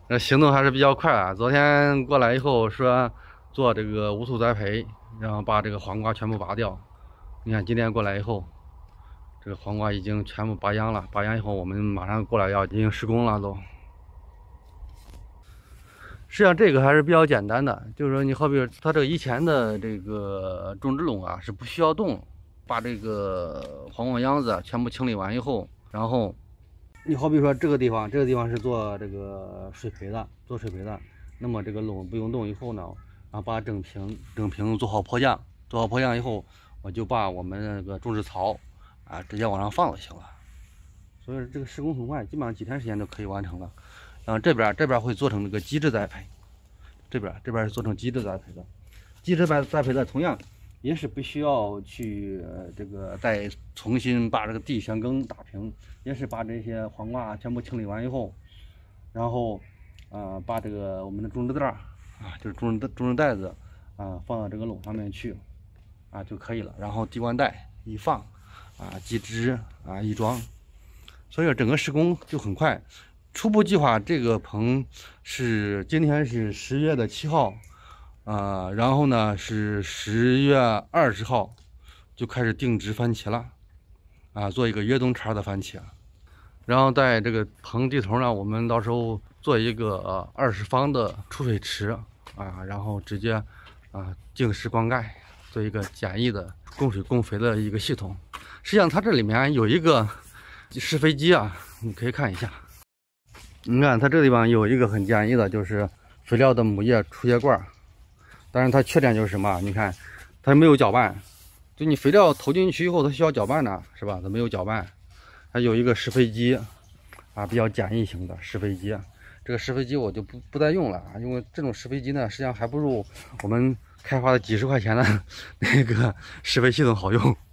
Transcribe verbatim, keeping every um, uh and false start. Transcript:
这行动还是比较快啊。昨天过来以后说做这个无土栽培，然后把这个黄瓜全部拔掉。你看今天过来以后，这个黄瓜已经全部拔秧了。拔秧以后，我们马上过来要进行施工了都。实际上这个还是比较简单的，就是说你好比它这个以前的这个种植垄啊是不需要动，把这个黄瓜秧子全部清理完以后，然后你好比说这个地方，这个地方是做这个水培的，做水培的，那么这个垄不用动以后呢，然后把整平整平做好坡架，做好坡架以后，我就把我们那个种植槽啊直接往上放就行了。所以这个施工很快，基本上几天时间就可以完成了。然后这边这边会做成这个基质栽培，这边这边是做成基质栽培的，基质栽栽培的同样也是不需要去、呃、这个再重新把这个地旋耕打平，也是把这些黄瓜全部清理完以后，然后呃把这个我们的种植袋啊，就是种植种植袋子啊放到这个垄上面去啊就可以了，然后地灌袋一放啊，基质啊一装，所以说整个施工就很快。初步计划这个棚是今天是十月的七号，啊、呃，然后呢是十月二十号就开始定植番茄了，啊，做一个越冬茬的番茄。然后在这个棚地头呢，我们到时候做一个二十方的储水池啊，然后直接啊净施灌溉，做一个简易的供水供肥的一个系统。实际上它这里面有一个施肥机啊，你可以看一下。你看它这个地方有一个很简易的，就是肥料的母液出液罐，但是它缺点就是什么？你看它没有搅拌，就你肥料投进去以后，它需要搅拌的，是吧？它没有搅拌。它有一个施肥机啊，比较简易型的施肥机。这个施肥机我就不不再用了啊，因为这种施肥机呢，实际上还不如我们开发的几十块钱的那个施肥系统好用。